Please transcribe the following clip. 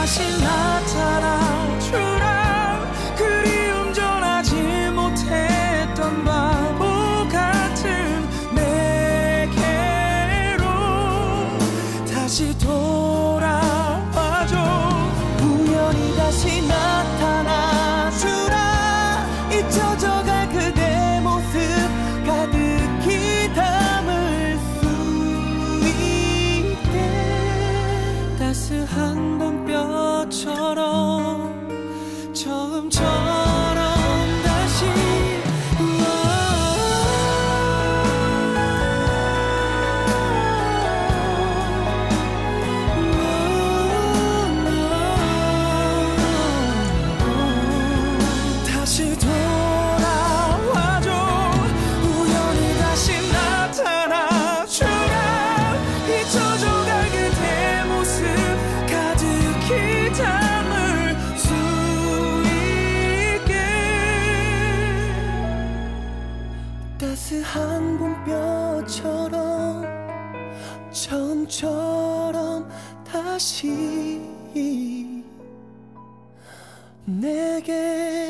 다시 나타나 주라. 그리움 전하지 못했던 바보 같은 내게로 다시 돌아와줘. 우연히 다시 나타나 주라. 잊혀져갈 그대 모습 가득히 담을 수 있게. 따스한 봄볕처럼 처음처럼 다시 다시 돌아와줘. 우연히 다시 나타나 주라. 잊혀져갈 그대 모습 가득히 담을 수 있게. 따스한 봄볕처럼 처음처럼 다시 내게